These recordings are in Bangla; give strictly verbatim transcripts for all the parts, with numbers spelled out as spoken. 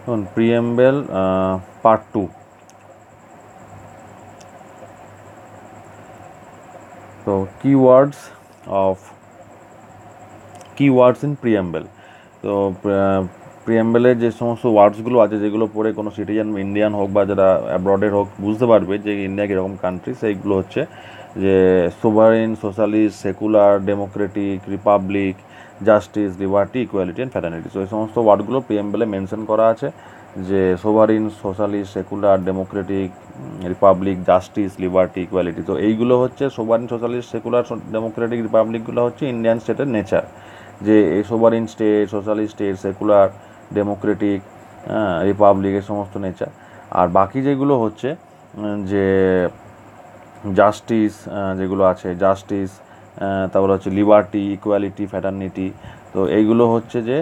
on preamble uh, part two. So keywords of keywords in preamble. তো প্রিয়াম্বেলের যে সমস্ত ওয়ার্ডসগুলো আছে যেগুলো পড়ে কোনো সিটিজেন ইন্ডিয়ান হোক বা যারা অ্যাব্রডের হোক বুঝতে পারবে যে ইন্ডিয়া কীরকম কান্ট্রি, সেইগুলো হচ্ছে যে sovereign, socialist, secular, democratic, republic, justice, liberty, equality and fraternity. So এই সমস্ত ওয়ার্ডগুলো প্রিয়াম্বেলে মেনশন করা আছে যে sovereign, socialist, secular, democratic, republic, justice, liberty, equality. তো এইগুলো হচ্ছে সোভারেন, সোশ্যালিস্ট, সেকুলার, ডেমোক্রেটিক, রিপাবলিকগুলো হচ্ছে ইন্ডিয়ান স্টেটের নেচার, যে এই sovereign state, socialist state, secular, democratic, republic, এই সমস্ত নেচার। আর বাকি যেগুলো হচ্ছে যে জাস্টিস, যেগুলো আছে জাস্টিস, তারপরে হচ্ছে লিবার্টি, ইকুয়ালিটি, ফ্র্যাটার্নিটি, তো এইগুলো হচ্ছে যে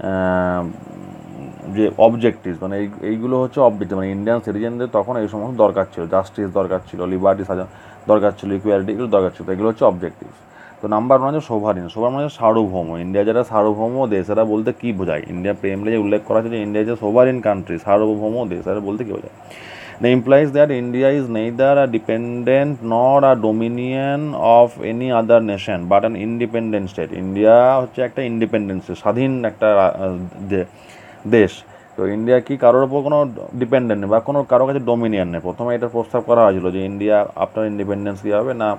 যে অবজেক্টিভ, মানে এই এইগুলো হচ্ছে অবজেক্টিভ, মানে ইন্ডিয়ান সিটিজেনদের তখন এই সমস্ত দরকার ছিল, জাস্টিস দরকার ছিল, লিবার্টি দরকার ছিল, ইকুয়ালিটি এগুলো দরকার ছিল, এগুলো হচ্ছে অবজেক্টিভ। তো নাম্বার ওয়ান হচ্ছে সোভারিন। সোভারিন মানে সার্বভৌম। ইন্ডিয়া যারা সার্বভৌম দেশ, এরা বলতে কী বোঝায়? ইন্ডিয়া প্রেমলে যে উল্লেখ করা আছে যে ইন্ডিয়া যে সোভারিন কান্ট্রি, সার্বভৌম দেশ, এরা বলতে কী বোঝায়? They implies that India is neither a dependent nor a dominion of any other nation but an independent state. India হচ্ছে একটা ইন্ডিপেন্ডেন্ট, স্বাধীন একটা দেশ। তো ইন্ডিয়া কি কারোর ওপর কোনো ডিপেন্ডেন্ট নেই বা কোনো কারোর কাছে ডোমিনিয়ন নেই। প্রথমে এটা প্রস্তাব করা হয়েছিল যে ইন্ডিয়া আফটার ইন্ডিপেন্ডেন্স কী হবে না,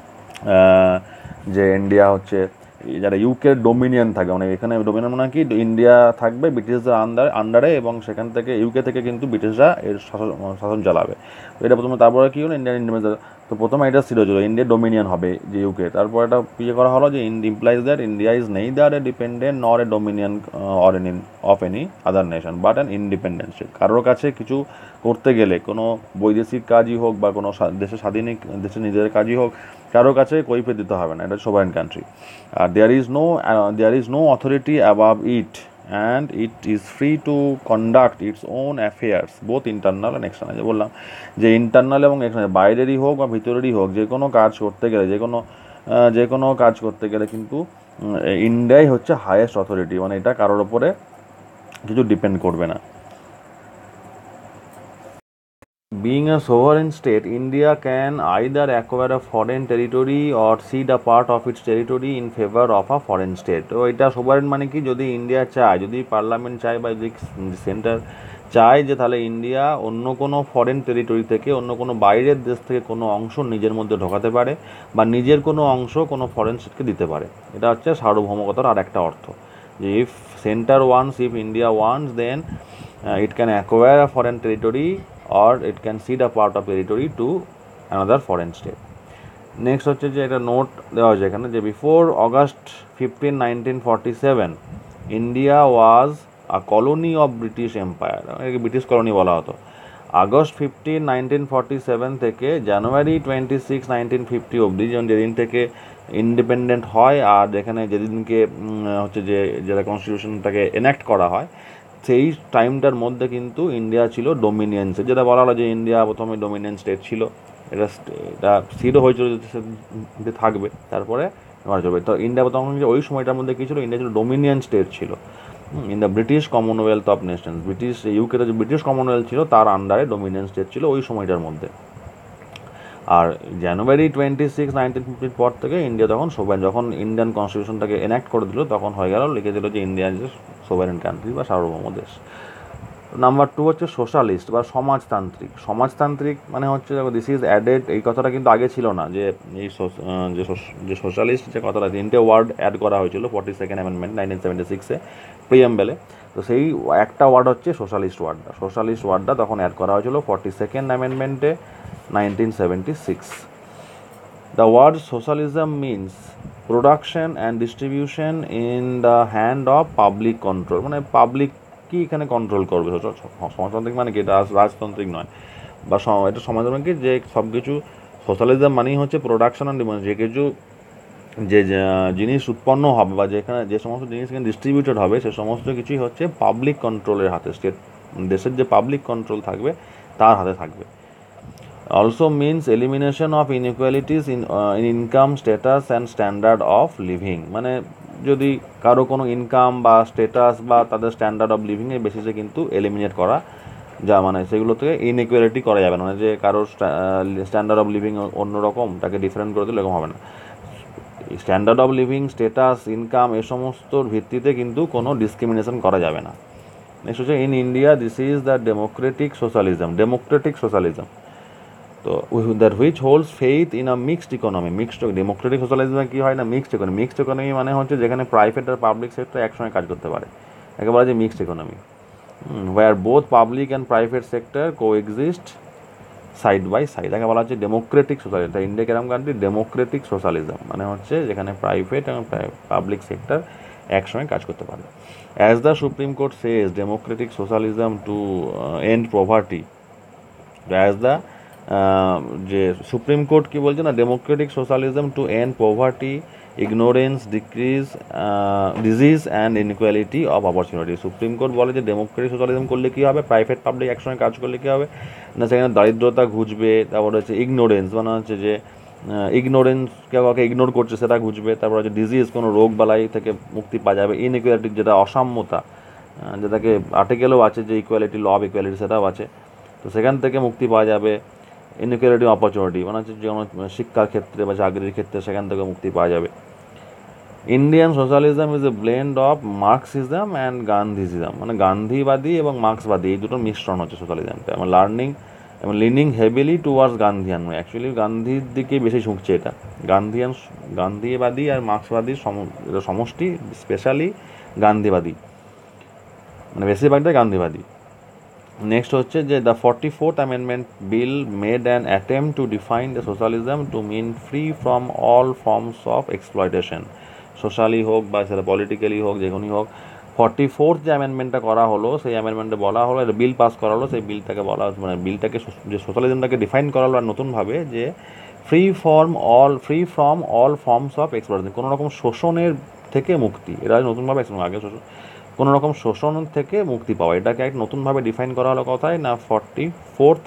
যে ইন্ডিয়া হচ্ছে যারা ইউকের ডোমিনিয়ন থাকে, মানে এখানে ডোমিনিয়ন মানে কি, ইন্ডিয়া থাকবে ব্রিটিশদের আন্ডার আন্ডারে এবং সেখান থেকে ইউকে থেকে কিন্তু ব্রিটিশরা এর শাসন শাসন চালাবে। তো এটা প্রথমে, তারপরে কী হলো ইন্ডিয়ান ইন্ডিপেন্ডেন্স। তো প্রথমে এটা ছিল ছিল ইন্ডিয়া ডোমিনিয়ন হবে যে ইউকে, তারপর এটা ইয়ে করা হলো যে implies that India is neither a dependent nor a dominion or an of any other nation but an independent state. কারোর কাছে কিছু করতে গেলে, কোনো বৈদেশিক কাজই হোক বা কোনো দেশের স্বাধীন দেশের নিজের কাজই হোক, কারোর কাছে কৈফিয়ত দিতে হবে না, এটা সোভারেন কান্ট্রি। আর there is no there is no authority above it and it is free to conduct its own affairs both internal and external. যে বললাম যে ইন্টারনাল এবং এক্সটার্নাল, বাইরেরই হোক বা ভিতরেরই হোক, যে কোনো কাজ করতে গেলে, যে কোনো যে কোনো কাজ করতে গেলে কিন্তু ইন্ডিয়াই হচ্ছে হায়েস্ট অথরিটি, মানে এটা কারোর ওপরে কিছু ডিপেন্ড করবে না। Being a sovereign state, India can either acquire a foreign territory or cede a part of its territory in favor of a foreign state. তো এটা সোভারেন মানে কি, যদি ইন্ডিয়া চায়, যদি পার্লামেন্ট চায় বা যদি সেন্টার চায় যে তাহলে ইন্ডিয়া অন্য কোনো ফরেন টেরিটরি থেকে, অন্য কোনো বাইরের দেশ থেকে কোনো অংশ নিজের মধ্যে ঢোকাতে পারে বা নিজের কোনো অংশ কোনো ফরেন স্টেটকে দিতে পারে। এটা হচ্ছে সার্বভৌমকতার আর একটা অর্থ, যে if centre wants, if India wants, then it can acquire a foreign territory or it can cede a part of territory to another foreign state. Next হচ্ছে যে একটা নোট দেওয়া হয়েছে এখানে যে before August fifteen nineteen forty seven India was a colony of British empire, এটাকে ব্রিটিশ কলোনি বলা হতো। August fifteen nineteen forty seven থেকে January twenty six nineteen fifty অবধি, যেমন যেদিন থেকে ইন্ডিপেন্ডেন্ট হয় আর যেখানে যেদিনকে হচ্ছে যে যেটা কনস্টিটিউশনটাকে এনাক্ট করা হয়, সেই টাইমটার মধ্যে কিন্তু ইন্ডিয়া ছিল ডোমিনিয়ন স্টেট। যেটা বলা হলো যে ইন্ডিয়া প্রথমে ডোমিনিয়ন স্টেট ছিল, এটা এটা সিডও হয়েছিল যে থাকবে, তারপরে এবার চলবে। তো ইন্ডিয়া তখন ওই সময়টার মধ্যে কী ছিল, ইন্ডিয়া ছিল ডোমিনিয়ন স্টেট ছিল in the British commonwealth of nations. British ইউকেতে যে ব্রিটিশ কমনওয়েলথ ছিল তার আন্ডারে ডোমিনিয়ন স্টেট ছিল ওই সময়টার মধ্যে। আর জানুয়ারি টোয়েন্টি সিক্স নাইনটিন ফিফটির পর থেকে ইন্ডিয়া তখন সোভারেন, যখন ইন্ডিয়ান কনস্টিটিউশনটাকে এনাক্ট করে দিল তখন হয়ে গেল, লিখে দিল যে ইন্ডিয়া ইজ সোভারেন কান্ট্রি বা সার্বভৌম দেশ। নাম্বার টু হচ্ছে সোশ্যালিস্ট বা সমাজতান্ত্রিক। সমাজতান্ত্রিক মানে হচ্ছে দিস ইজ অ্যাডেড, এই কথাটা কিন্তু আগে ছিল না, যে এই যে সোশ্যালিস্ট যে কথাটা, তিনটে ওয়ার্ড অ্যাড করা হয়েছিল forty second amendment nineteen seventy সিক্সে প্রিয়াম্বেলে। তো সেই একটা ওয়ার্ড হচ্ছে সোশ্যালিস্ট ওয়ার্ডটা, সোশ্যালিস্ট ওয়ার্ডটা তখন অ্যাড করা হয়েছিল ফর্টি সেকেন্ড অ্যামেন্ডমেন্টে nineteen seventy six. The word socialism means production and distribution in the hand of public control, মানে পাবলিক কি এখানে কন্ট্রোল করবে। সমাজতান্ত্রিক মানে কি, এটা রাজতান্ত্রিক নয়, বা এটা সমাজতান্ত্রিক কি, যে সব কিছু সোশ্যালিজম মানেই হচ্ছে প্রোডাকশন অ্যান্ড ডিমান্ড, যে কিছু যে জিনিস উৎপন্ন হবে বা যেখানে যে সমস্ত জিনিস এখানে ডিস্ট্রিবিউটেড হবে সে সমস্ত কিছুই হচ্ছে পাবলিক কন্ট্রোলের হাতে, স্টেট দেশের যে পাবলিক কন্ট্রোল থাকবে তার হাতে থাকবে। Also means elimination of inequalities in uh, in income, status and standard of living, মানে যদি কারো কোনো ইনকাম বা স্ট্যাটাস বা তাদের স্ট্যান্ডার্ড অফ লিভিংয়ের বেসিসে কিন্তু এলিমিনেট করা যা মানে সেগুলো থেকে ইনইকুয়ালিটি করা যাবে না, মানে যে কারোর স্ট্যান্ডার্ড অফ লিভিং অন্যরকম তাকে ডিফারেন্ট করে দিলে এরকম হবে না। Standard of living, status, income এ সমস্তর ভিত্তিতে কিন্তু কোনো ডিসক্রিমিনেশন করা যাবে না। নেক্সট হচ্ছে in India this is the democratic socialism, democratic socialism তো that which holds faith in a mixed economy. Mixed democratic সোশ্যালিজমে কী হয় না, মিক্সড ইকোনমি। মিক্সড ইকোনমি মানে হচ্ছে যেখানে প্রাইভেট আর পাবলিক সেক্টর একসঙ্গে কাজ করতে পারে, একেবারে যে mixed economy, where both public and private sector coexist side by side, তাকে বলা হচ্ছে ডেমোক্রেটিক সোশ্যালিজম। তাই ইন্ডিয়া কেরম কান্ট্রি, ডেমোক্রেটিক সোশ্যালিজম মানে হচ্ছে যেখানে প্রাইভেট এবং পাবলিক সেক্টর একসঙ্গে কাজ করতে পারে। As the supreme court says democratic socialism to end poverty, as the যে সুপ্রিম কোর্ট কী বলছে না, democratic socialism to end poverty, ignorance, decrease, disease and inequality of opportunity. Supreme court বলে যে ডেমোক্রেটিক সোশ্যালিজম করলে কী হবে, প্রাইভেট পাবলিক একসঙ্গে কাজ করলে কী হবে না, সেখানে দারিদ্রতা ঘুচবে, তারপরে হচ্ছে ইগনোরেন্স মানে হচ্ছে যে ইগনোরেন্স কেউ কাউকে ইগনোর করছে সেটা ঘুচবে, তারপর হচ্ছে ডিজিজ কোনো রোগ বালাই থেকে মুক্তি পাওয়া যাবে, ইনইকুয়ালিটি যেটা অসাম্যতা যেটাকে আর্টিকেলও আছে যে ইকুয়ালিটি, ল অফ ইকুয়ালিটি সেটাও আছে, তো সেখান থেকে মুক্তি পাওয়া যাবে। ইনইকুয়ালিটি অপরচুনিটি মানে হচ্ছে যেমন শিক্ষার ক্ষেত্রে বা চাকরির ক্ষেত্রে সেখান থেকে মুক্তি পাওয়া যাবে। Indian socialism is a blend of Marxism and Gandhism, মানে গান্ধীবাদী এবং মার্ক্সবাদী এই দুটোর মিশ্রণ হচ্ছে সোশ্যালিজমটা। মানে লার্নিং এবং leaning heavily towards Gandhian, actually গান্ধীর দিকে বেশি ঝুঁকছে এটা। গান্ধীয়ান, গান্ধীবাদী আর মার্ক্সবাদী সমষ্টি, স্পেশালি গান্ধীবাদী, মানে বেশিরভাগটাই গান্ধীবাদী। নেক্সট হচ্ছে যে the forty fourth amendment bill made an attempt to define the socialism to mean free from all forms of exploitation, socially হোক বা সেটা পলিটিক্যালি হোক, যে কোনোই হোক। ফর্টি ফোর্থ যে অ্যামেন্ডমেন্টটা করা হলো সেই অ্যামেন্ডমেন্টে বলা হলো, একটা বিল পাস করা হলো, সেই বিলটাকে বলা মানে বিলটাকে যে সোশ্যালিজমটাকে ডিফাইন করা হলো আর নতুনভাবে যে free form all free from all forms of exploitation, কোনো রকম শোষণের থেকে মুক্তি। এরা নতুনভাবে আগে শোষণ কোনো রকম শোষণ থেকে মুক্তি পাওয়া, এটাকে এক নতুনভাবে ডিফাইন করা হলো কথায় না ফর্টি ফোর্থ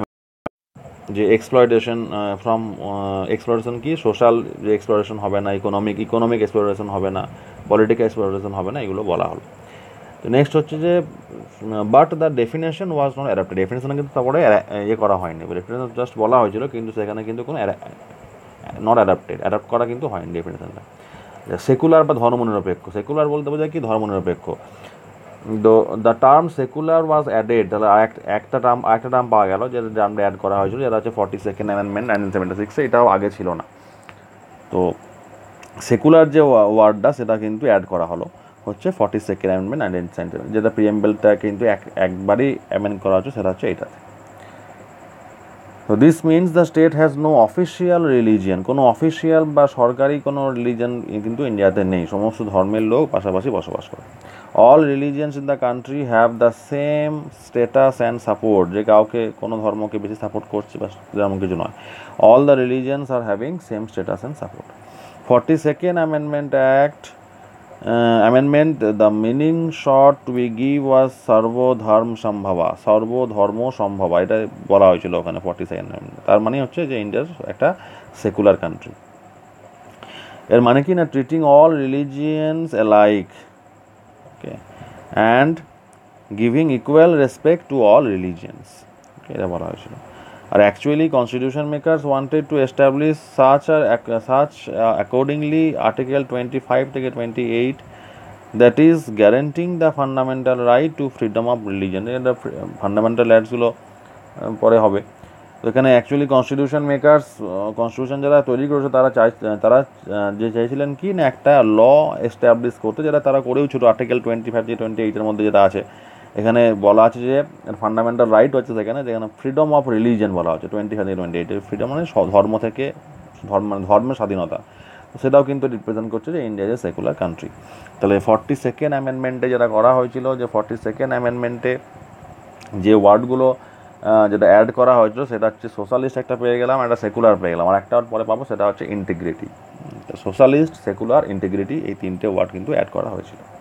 যে এক্সপ্লয়টেশন ফ্রম এক্সপ্লয়টেশন কি, সোশ্যাল যে এক্সপ্লয়টেশন হবে না, ইকোনমিক ইকোনমিক এক্সপ্লয়টেশন হবে না, পলিটিক্যাল এক্সপ্লয়টেশন হবে না, এগুলো বলা হলো। তো নেক্সট হচ্ছে যে but the definition was not adapted, definition কিন্তু তারপরে ইয়ে করা হয়নি, ডেফিনেশন জাস্ট বলা হয়েছিল কিন্তু সেখানে কিন্তু কোনো নট অ্যাডাপ্টেড, অ্যাডাপ্ট করা কিন্তু হয়নি ডেফিনেশনটা। সেকুলার বা ধর্মনিরপেক্ষ, সেকুলার বলতে বোঝায় কি ধর্মনিরপেক্ষ। তো the term secular was added, তাহলে একটা টার্ম একটা টার্ম পাওয়া গেল যে টার্মটা অ্যাড করা হয়েছিল, যেটা হচ্ছে forty second amendment nineteen seventy সিক্সে, এটাও আগে ছিল না। তো সেকুলার যে ওয়ার্ডটা সেটা কিন্তু অ্যাড করা হলো হচ্ছে forty second amendment nineteen seventy seven, যেটা প্রিএমবেলটা কিন্তু এক একবারই অ্যামেন্ড করা হচ্ছে, সেটা হচ্ছে এটাতে। তো this means the state has no official religion, কোনো অফিসিয়াল বা সরকারি কোনো রিলিজিয়ান কিন্তু ইন্ডিয়াতে নেই, সমস্ত ধর্মের লোক পাশাপাশি বসবাস করে। All religions in the country have the same status and support, যে কাউকে কোনো ধর্মকে বেশি সাপোর্ট করছে বা তেমন কিছু নয়। All the religions are having same status and support. Forty second amendment act amendment the meaning short we give was সর্বধর্ম সম্ভবা, সর্বধর্ম সম্ভবা এটা বলা হয়েছিল ওখানে ফর্টি সেকেন্ড অ্যামেন্ডমেন্ট। তার মানে হচ্ছে যে ইন্ডিয়ার একটা সেকুলার কান্ট্রি। এর মানে কি না, treating all religions alike, okay, and giving equal respect to all religions, এটা বলা হয়েছিল। আর actually constitution makers wanted to establish such আর such accordingly article twenty five থেকে twenty eight that is guaranteeing the fundamental right to freedom of religion, এটা ফান্ডামেন্টাল রাইটসগুলো পরে হবে। তো এখানে অ্যাকচুয়ালি কনস্টিটিউশন মেকার্স, কনস্টিটিউশন যারা তৈরি করেছে তারা চাই তারা যে চাইছিলেন কি না একটা ল এস্টাবলিশ করতে, যেটা তারা করেও ছোটো আর্টিকেল টোয়েন্টি ফাইভ থেকে টোয়েন্টি এইটের মধ্যে যেটা আছে, এখানে বলা আছে যে ফান্ডামেন্টাল রাইট হচ্ছে সেখানে, যেখানে ফ্রিডম অফ রিলিজিয়ন বলা হচ্ছে টোয়েন্টি ফাইভ থেকে টোয়েন্টি এইটের ফ্রিডম মানে ধর্ম থেকে ধর্ম ধর্মের স্বাধীনতা, সেটাও কিন্তু রিপ্রেজেন্ট করছে যে ইন্ডিয়া যে সেকুলার কান্ট্রি। তাহলে ফর্টি সেকেন্ড অ্যামেন্ডমেন্টে যেটা করা হয়েছিল, যে ফর্টি সেকেন্ড অ্যামেন্ডমেন্টে যে ওয়ার্ডগুলো যেটা অ্যাড করা হয়েছিল সেটা হচ্ছে সোশ্যালিস্ট একটা পেয়ে গেলাম, একটা সেকুলার পেয়ে গেলাম, আর একটা পরে পাবো সেটা হচ্ছে ইন্টিগ্রিটি। সোশ্যালিস্ট, সেকুলার, ইন্টিগ্রিটি এই তিনটে ওয়ার্ড কিন্তু অ্যাড করা হয়েছিল।